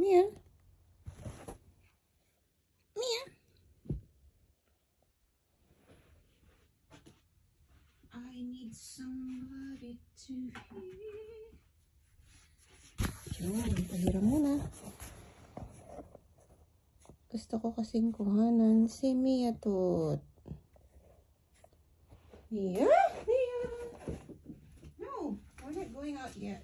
Mia. Mia. I need somebody to hear. Yun, pahiram muna. Gusto ko kasing kuhanan si Mia Tot. Mia? Mia? No, we're not going out yet.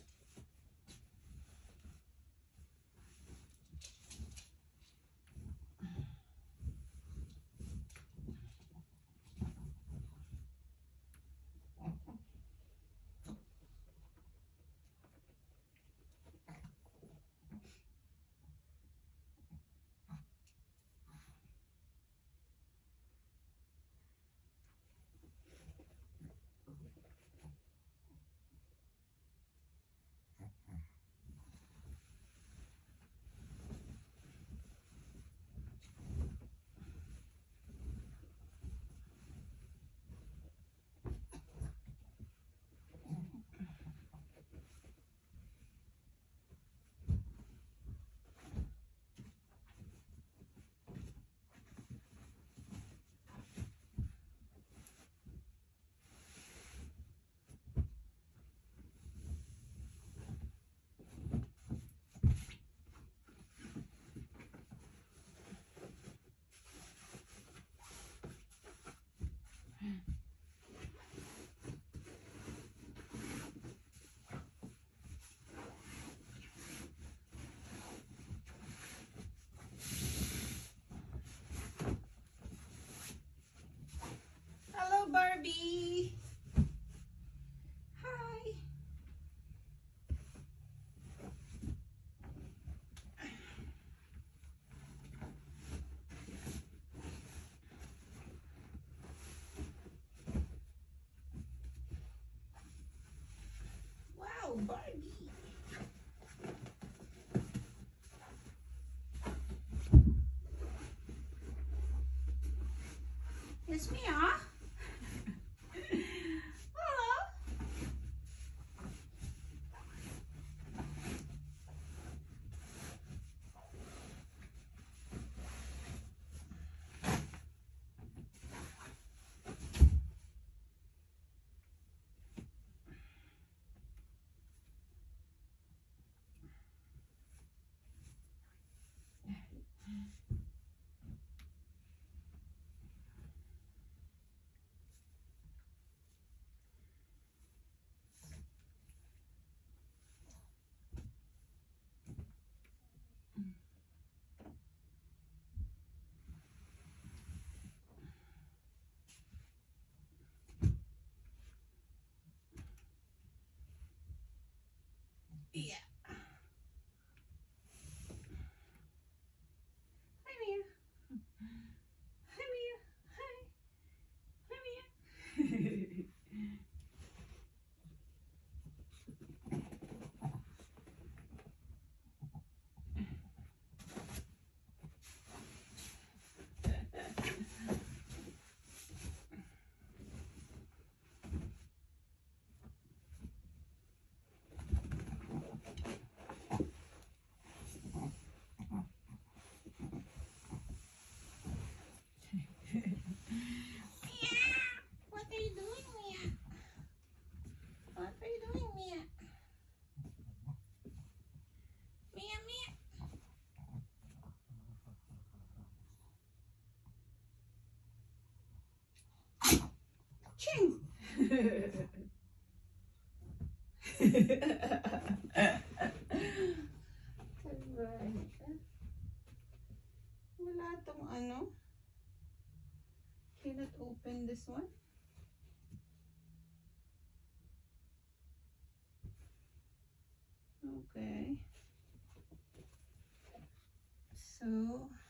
Hello, Barbie. Hi. Wow, Barbie. It's Mia. Hello. Yeah. Hi, Mia. Hi, Mia. Hi. Hi, Mia. What are you doing, Mia? What are you doing, Mia? Mia, Mia. Ching. Wala tong ano. Cannot open this one. Okay. So